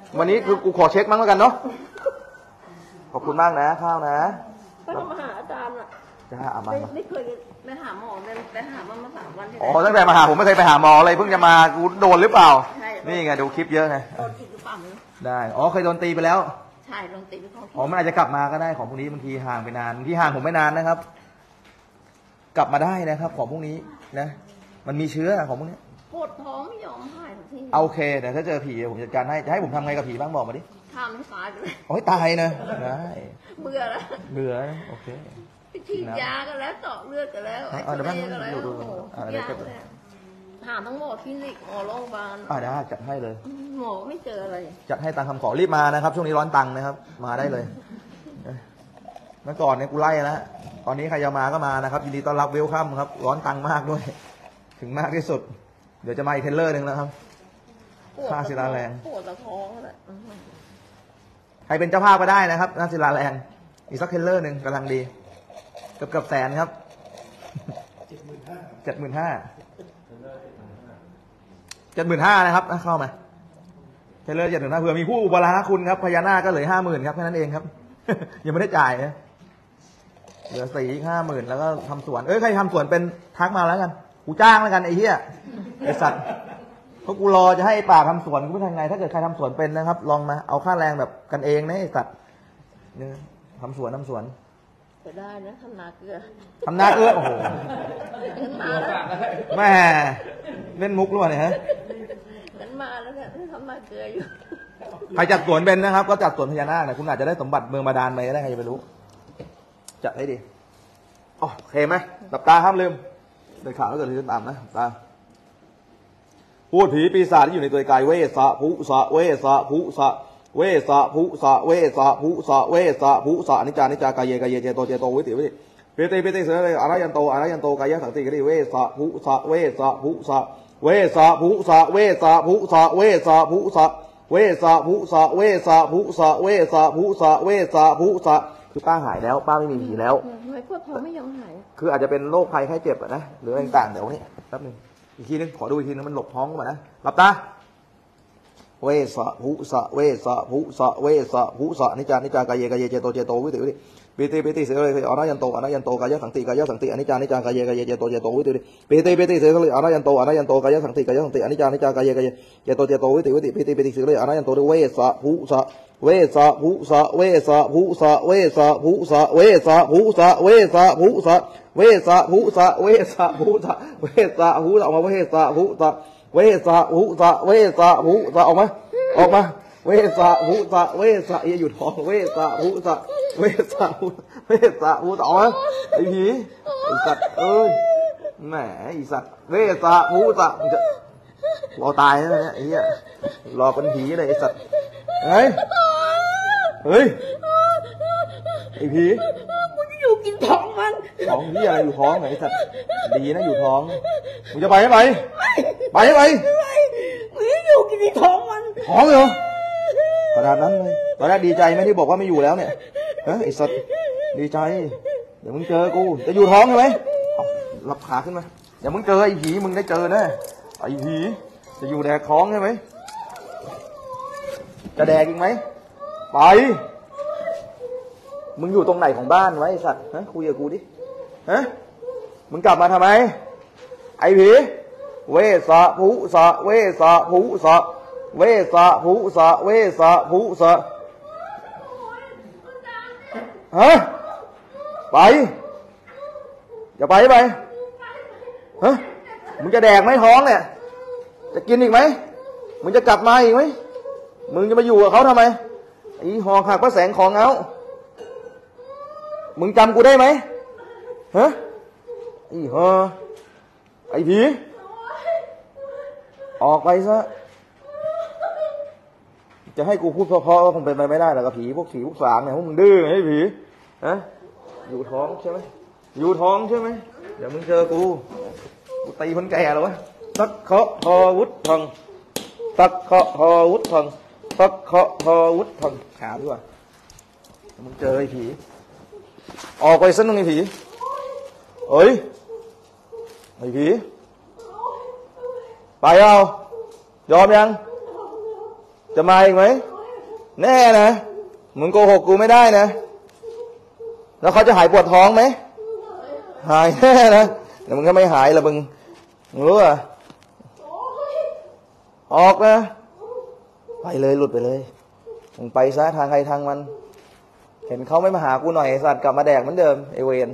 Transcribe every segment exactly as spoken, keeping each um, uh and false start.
วันนี้คือกูขอเช็คมั้งแล้วกันเนาะขอบคุณมากนะข้าวนะก็มาหาอาจารย์อ่ะจะหาอามาไม่เคยไปหาหมอไปหามันมาสามวันอ๋อตั้งแต่มาหาผมไม่เคยไปหาหมอเลยเพิ่งจะมากูโดนหรือเปล่านี่ไงดูคลิปเยอะไงโดนตีหรือเปล่าได้อ๋อเคยโดนตีไปแล้วใช่โดนตีไปของอ๋อมันอาจจะกลับมาก็ได้ของพวกนี้บางทีห่างไปนานบางทีห่างผมไม่นานนะครับกลับมาได้นะครับของพวกนี้นะมันมีเชื้อของพวกนี้ปวดท้องไม่ยอมหายทุกทีโอเคแต่ถ้าเจอผีผมจัดการให้จะให้ผมทำไงกับผีบ้างบอกมาดิทำให้ตายเลยโอ้ยตายนะได้เบื่อแล้วเบื่อโอเคฉีดยากันแล้วเจาะเลือดกันแล้วไอ้เลือดกันแล้วโอ้โหยาเลยหาทั้งหมอคลินิกหมอโรงพยาบาลอ่าได้จัดให้เลยหมอไม่เจออะไรจัดให้ตามคำขอรีบมานะครับช่วงนี้ร้อนตังค์นะครับมาได้เลยเมื่อก่อนเนี่ยกูไล่แล้วตอนนี้ใครจะมาก็มานะครับยินดีต้อนรับเวลคัมครับร้อนตังค์มากด้วยถึงมากที่สุดเดี๋ยวจะมาอีกเทเลอร์หนึ่งแล้วครับค่าศิลาแรงปวดตะท้องแหละใครเป็นเจ้าภาพก็ได้นะครับค่าศิลาแรงอีกสักเทเลอร์หนึ่งกำลังดีเกือบเกือบแสนครับเจ็ดหมื่นห้าเจ็ดหมื่นห้าเจ็ดหมื่นห้านะครับเข้ามาเทเลอร์เจ็ดหมื่นห้าเผื่อมีผู้อุปราคุณครับพญานาคก็เหลือห้าหมื่นครับแค่นั้นเองครับยังไม่ได้จ่ายนะเหลือสี่ห้าหมื่นแล้วก็ทำสวนเอ้ยใครทำสวนเป็นทักมาแล้วกันกูจ้างแล้วกันไอ้เหี้ยไอ้สัตว์เพราะกูรอจะให้ป่าทำสวนกูไม่ทำไงถ้าเกิดใครทำสวนเป็นนะครับลองมาเอาค่าแรงแบบกันเองนะไอ้สัตว์เนี่ยทำสวนทำสวนจะได้นะทำนาเกลือทำนาเกลือโอ้โหแม่เล่นมุกหรือเปล่าเนี่ยฮะกันมาแล้วเนี่ยทำนาเกลืออยู่ใครจัดสวนเป็นนะครับก็จัดสวนพญานาคเนี่ยคุณอาจจะได้สมบัติเมืองบาดาลไปได้ใครจะไปรู้จัดให้ดีโอเคไหมหลับตาห้ามลืมเดินขาแล้วเกิดลืมตามนะตาพูดผีปีศาจที่อยู่ในตัวกายเวสะภุสะเวสะภุสะเวสะภุสะเวสะภุสะเวสะภุสะนิจานิจากายเยกายเยเจโตเจโตวิติวิติเปติเปติเสนาอารยันโตอารยันโตกายสังติกริเวสะภุสะเวสะภุสะเวสะภุสะเวสะภุสะเวสะภุสะเวสะภุสะเวสะภุสะเวสะภุสะเวสะภุสะคือป้าหายแล้วป้าไม่มีผีแล้วไม่ปวดท้องไม่ยอมหายคืออาจจะเป็นโรคภัยไข้เจ็บนะหรืออะไรต่างๆเดี๋ยวนี้แป๊บนึงอีกทีนึงขอดูอีกทีนึงมันหลบท้องก่อนนะหลับตาเวสะภุสะเวสะภุสะเวสะภุสะนิจานิจากายเยกายเยเจโตเจโตวิติวิติปิติปิติเสเลยอรยันโตอรยันโตกายสังติกายสังติอนิจานิจากายเยกายเยเจโตเจโตวิติวิติปิติปิติเสเลยอรยันโตอรยันโตกายสังติกายสังติอนิจานิจากายเยกายเยเจโตเจโตวิติวิติปิติปิติเสเลยอรยันโตเวสะภุสะเวสะภุสะเวสะภุสะเวสะภุสะเวสะภุสะเวสะภุสะเวสะภุสะเวสะภุสะเวสะภุสะออกมาเวสะภุสะเวสะภุสะเวสะภุสะออกมาออกมาเวสะภุสะเวสะอย่าหยุดท้องเวสะภุสะเวสะภุเวสะภุสะออกมาไอ้ผีไอ้สัตว์เอ้ยแหมไอ้สัตว์เวสะภุสะมึงจะรอตายนะเนี่ยไอ้เหี้ยรอเป็นผีเลยไอ้สัตว์เฮ้ยเฮ้ยไอ้ผีมึงอยู่กินท้องมันท้องนี่อะไรอยู่ท้องไอ้สัตว์ดีนะอยู่ท้องมึงจะไปไหมไปไหมมึงอยู่กินท้องมันท้องเหรอขนาดนั้นเลยตอนแรกดีใจไหมที่บอกว่าไม่อยู่แล้วเนี่ยเฮ้ยไอ้สัตว์ดีใจเดี๋ยวมึงเจอกูจะอยู่ท้องใช่ไหมหลับขาขึ้นมาเดี๋ยวมึงเจอไอ้ผีมึงได้เจอแน่ไอ้ผีจะอยู่แดกท้องใช่ไหมจะแดกอีกไหมไปมึงอยู่ตรงไหนของบ้านไว้ไอ้สัตว์ฮะคุยกับกูดิฮะมึงกลับมาทำไมไอ้ผีเวสะภุสะเวสะภุสะเวสะภุสะเวสะภุสะฮะไปอย่าไปไปฮะมึงจะแดกไหมท้องเนี่ยจะกินอีกไหมมึงจะกลับมาอีกไหมมึงจะมาอยู่กับเขาทำไมไอ้หอกหักพระแสงของเอามึงจำกูได้ไหมฮะไอ้ฮอไอ้ผีออกไปซะจะให้กูพูดเพราะๆก็คงเป็นไปไม่ได้หรอกกับผีพวกผีพวกสางเนี่ยพวกมึงดื้อไอ้ผีฮะอยู่ท้องใช่ไหมอยู่ท้องใช่ไหมเดี๋ยวมึงเจอกูกูตีคนแก่หรอวะตักเคาะพอวุฒพังตักเคาะพอวุฒพังตักเคาะพอวุฒพังขาด้วยมึงเจอไอ้ผีออกไปซะนึงไอ้ผีเฮ้ยไอ้ผีไปเอายอมยังจะมาอีกไหมแน่นะมึงโกหกกูไม่ได้นะแล้วเขาจะหายปวดท้องไหมหายแน่นะแต่มึงก็ไม่หายละมึงมึงรู้อ่ะออกนะไปเลยหลุดไปเลยมึงไปซะทางใครทางมันเห็นเขาไม่มาหากูหน่อยสัตว์กลับมาแดกเหมือนเดิมไอเวน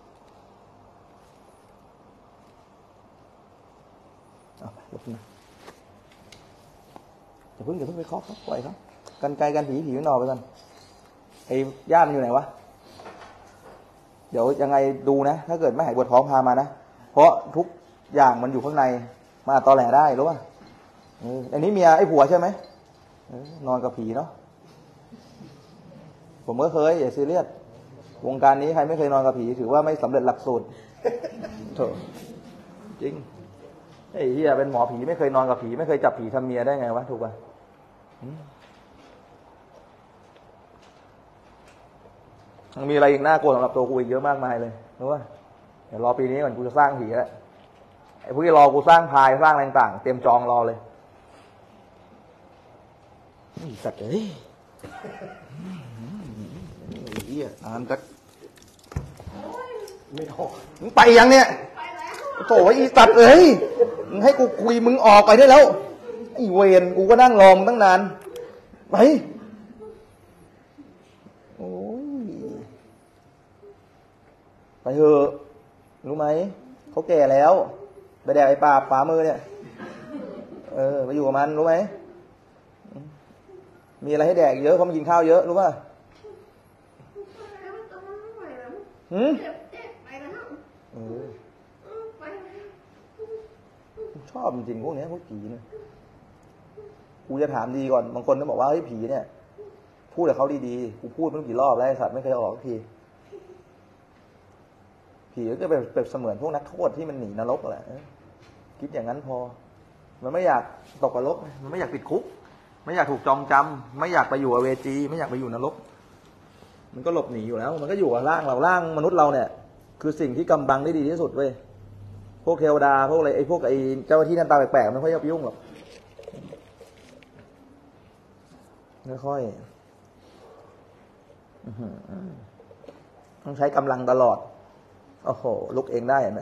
เอาไปลุกนะอย่าเพิ่งอย่าเพิ่งไปเคาะเขาปล่อยเขากันไกลกันผีผีนอนไปกันไอ้ย่ามันอยู่ไหนวะเดี๋ยวยังไงดูนะถ้าเกิดไม่หายปวดท้องพามานะเพราะทุกอย่างมันอยู่ข้างในมาตอแหลได้รู้ป่ะอันนี้เมียไอ้ผัวใช่ไหมนอนกับผีเนาะผมก็เคยอย่าซีเรียสวงการนี้ใครไม่เคยนอนกับผีถือว่าไม่สำเร็จหลักสูตรโถจริงไอ้เหี้ยเป็นหมอผีไม่เคยนอนกับผีไม่เคยจับผีทำเมียได้ไงวะถูกป่ะมันมีอะไรอีกน่ากลัวสำหรับตัวกูอีกเยอะมากมายเลยรู้ป่ะเดี๋ยวรอปีนี้ก่อนกูจะสร้างผีแล้วไอ้พวกที่รอกูสร้างพายสร้างอะไรต่างๆเตรียมจองรอเลยนี่สัตว์เอ้ยเหี้ยนานก็ไม่ออกมึงไปยังเนี่ยโถ่ไอ้สัตว์เอ้ยมึงให้กูคุยมึงออกไปได้แล้วไอ้เวรกูก็นั่งรอมึงตั้งนานไปโอ้ยไปเถอะรู้ไหมเขาแก่แล้วไปแดกไอ้ปลาฝ่ามือเนี่ยเออไปอยู่กับมันรู้ไหมมีอะไรให้แดกเยอะเพราะมันกินข้าวเยอะรู้ป่ะหืมเออชอบจริงพวกนี้พวกผีเนี่ยกูจะถามดีก่อนบางคนก็บอกว่าเฮ้ยผีเนี่ยพูดกับเขาดีๆกูพูดมันกี่รอบแล้วไอ้สัตว์ไม่เคยออกทีผีก็จะเป็นเสมือนพวกนักโทษที่มันหนีนรกแหละคิดอย่างนั้นพอมันไม่อยากตกนรกมันไม่อยากติดคุกไม่อยากถูกจองจำไม่อยากไปอยู่อเวจีไม่อยากไปอยู่นรกมันก็หลบหนีอยู่แล้วมันก็อยู่กับร่างเราร่างมนุษย์เราเนี่ยคือสิ่งที่กำบังได้ดีที่สุดเว้ยพวกเทวดาพวกอะไรไอ้พวกไอ้เจ้าที่หน้าตาแปลกๆไม่ค่อยจะไปยุ่งหรอกไม่ค่อยต้องใช้กำลังตลอดโอ้โหลุกเองได้เห็นไหม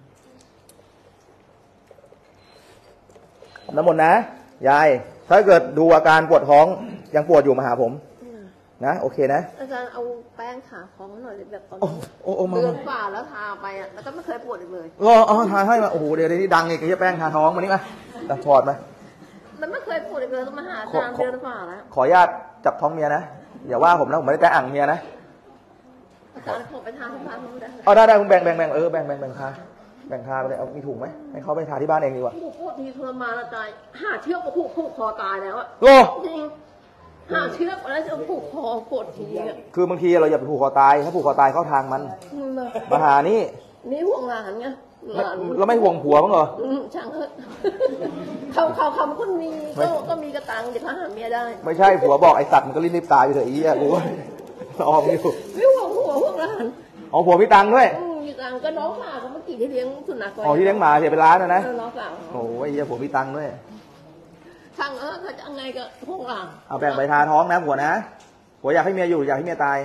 น้ำมนต์นะยายถ้าเกิดดูอาการปวดท้องยังปวดอยู่มาหาผมนะโอเคนะอาจารย์เอาแป้งขาท้องหน่อยแบบตอนโอ้โอ้โอ้มาเดือนฝ่าแล้วทาไปอ่ะแล้วก็ไม่เคยปวดอีกเลยรออ๋อทาให้มาโอ้โหเดี๋ยวนี้ดังอีกไอ้แป้งทาท้องมานี่มาตัดถอดมามันไม่เคยปวดอีกเลยต้องมาหาอาจารย์เดือนฝ่าแล้วขออนุญาตจับท้องเมียนะอย่าว่าผมนะผมไม่ได้แต่อ่างเมียนะอาจารย์ผมไปทาที่บ้านนู้นได้เอาได้ได้คุณแบ่งแบ่งแบ่งเออแบ่งแบ่งแบ่งทาแบ่งทาไปเลยเอามีถุงไหมให้เขาไปทาที่บ้านเองดีกว่าผูกปวดทีทรมานอาจารย์หาเชือกก็ผูกผูกคอตายแล้วอะโอ้จริงหาเชือกแล้วจะผูกคอปวดทีเนี่ยคือบางทีเราอย่าไปผูกคอตายถ้าผูกคอตายเข้าทางมันมาหานี่นี่ห่วงหลานไงเราไม่ห่วงผัวมั้งเหรอช่างเถอะเขาเขาเขาคนมีก็ก็มีกระตังเดี๋ยวเขาหาเมียได้ไม่ใช่ผัวบอกไอ้สัตว์มันก็รีบๆตายอยู่เถอะอีอ่ะกูรออยู่ไม่ห่วงผัวห่วงหลานอ๋อผัวมีตังค์ด้วยมีตังค์ก็น้องสาวเขาเมื่อกี้ที่เลี้ยงสุนัขอ๋อที่เลี้ยงหมาเสียเป็นล้านนะนะน้องสาวโอ้ยไอ้ผัวมีตังค์ด้วยช่างเออเขาจะไงก็ห่วงหลานเอาแบ่งไปทาท้องนะผัวนะผัวอยากให้เมียอยู่อยากให้เมียตาย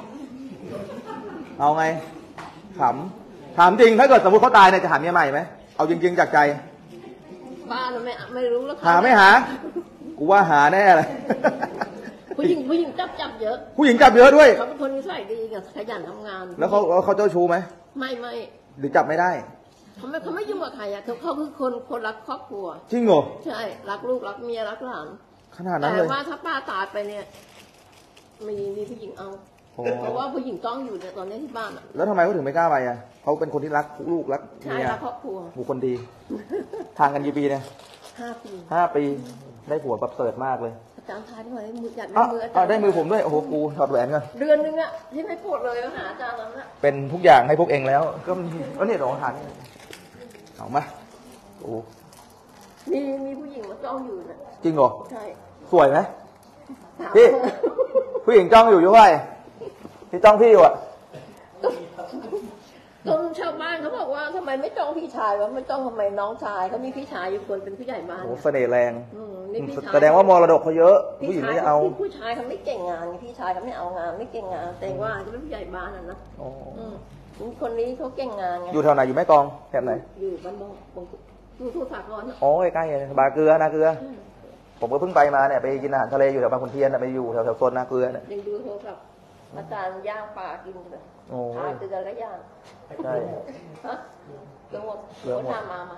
เอาไงขำถามจริงถ้าเกิดสมมติเขาตายเนี่ยจะหาเมียใหม่ไหมเอาจริงๆจากใจบ้านไม่ไม่รู้แล้วหาไม่หากูว่าหาแน่เลยผู้หญิงผู้หญิงจับจับเยอะผู้หญิงจับเยอะด้วยเขาเป็นคนนิสัยดีกับขยันทำงานแล้วเขาเขาเจ้าชู้ไหมไม่ไม่หรือจับไม่ได้เขาไม่เขาไม่ยุ่งกับใครอ่ะเขาเขาคือคนคนรักครอบครัวจริงเหรอใช่รักลูกรักเมียรักหลานขนาดนั้นเลยแต่ว่าถ้าป้าตายไปเนี่ยมีมีผู้หญิงเอาเพราะว่าผู้หญิงต้องอยู่เนี่ยตอนนี้ที่บ้านอ่ะแล้วทำไมเขาถึงไม่กล้าไปอ่ะเขาเป็นคนที่รักลูกรักเมียรักครอบครัวบุคคลดีทางกันกี่ปีเนี่ยห้าปีห้าปีได้ผัวแบบเสิร์ฟมากเลยอาจารย์ทายที่ว่าได้มือจัดได้มืออาจารย์ได้มือผมด้วยโอ้โหกูถอดแหวนกันเดือนนึงอ่ะที่ไม่ปวดเลยหาอาจารย์แล้วนะเป็นทุกอย่างให้พวกเองแล้วก็ก็เนี่ยรองทานเอามาโอ้มีมีผู้หญิงมาจ้องอยู่นะจริงเหรอใช่สวยไหมพี่ผู้หญิงจ้องอยู่อยู่ไหมพี่จ้องพี่อยู่อ่ะจนชาวบ้านเขาบอกว่าทำไมไม่จ้องพี่ชายวะไม่จ้องทำไมน้องชายเขามีพี่ชายอยู่คนเป็นผู้ใหญ่บ้านโอ้เสน่ห์แรงอืมนี่พี่ชายแสดงว่ามรดกเขาเยอะผู้หญิงพี่ไม่ชายเอาผู้ชายเขาไม่เก่งงานไงพี่ชายเขาไม่เอางานไม่เก่งงานแต่ว่าเขาเป็นผู้ใหญ่บ้านน่ะนะอ๋ออืมคนนี้เขาเก่งงานไงอยู่แถวไหนอยู่แม่กลองแถบไหนอยู่บ้านบงบงอยู่ทุสากรอ๋อใกล้ๆเลยบาเกลือนาเกลือ ผมก็เพิ่งไปมาเนี่ยไปกินอาหารทะเลอยู่แถวบางขุนเทียนน่ะไปอยู่แถวแถวโซนนาเกลือเนี่ยยังดูโทรศัพท์อาจารย์ย่างปลากินเลยโอ้ทานเตือนก็ย่างใช่ฮะเกลือหมดเกลือหมดทำมามา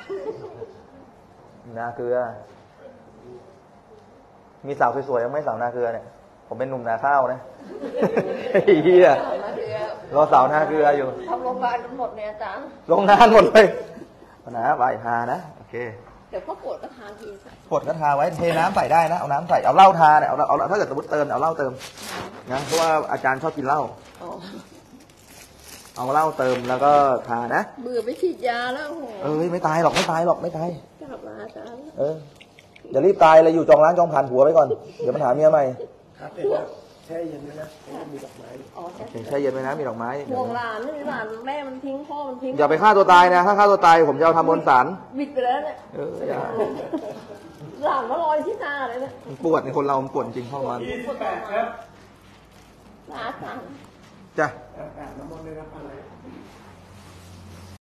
นาเกลือ มีสาวสวยๆยังไม่สาวนาเกลือเนี่ยผมเป็นหนุ่มนาข้าวนะเฮียมาเกลือรอสาวนาเกลืออยู่ทำโรงพยาบาลกันหมดเนี่ยอาจารย์โรงงานหมดเลยนะใบหานะโอเคเดี๋ยวเขาปวดก็ทานทีค่ะกดก็ทาไว้เทน้ำใส่ได้นะเอาน้ำใส่เอาเหล้าทาเนี่ยเอาเอาถ้าเกิดสมมติเติมเอาเหล้าเติมนะเพราะว่าอาจารย์ชอบกินเหล้าอ๋อเอาเหล้าเติมแล้วก็ทานะเบื่อไปฉีดยาแล้วโอ้โหเอ้ยไม่ตายหรอกไม่ตายหรอกไม่ตายกลับมาอาจารย์เอออย่ารีบตายเลยอยู่จองร้านจองผ่านผัวไว้ก่อนเดี๋ยวมันหาเมียใหม่ครับเสร็จแล้วแช่เย็นด้วยนะแล้วก็มีดอกไม้อ๋อใช่แช่เย็นไว้นะมีดอกไม้ห่วงหลานนี่หลานแม่มันทิ้งพ่อมันทิ้งอย่าไปฆ่าตัวตายนะถ้าฆ่าตัวตายผมจะเอาทำบนศาลบิดไปแล้วเนี่ยเอออย่าหลานมาลอยที่หน้าเลยเนี่ยมันปวดในคนเรามันปวดจริงเข้ามันยี่สิบแปดครับหลานสามจ้ะอาบน้ำมนต์เลยนะอะไร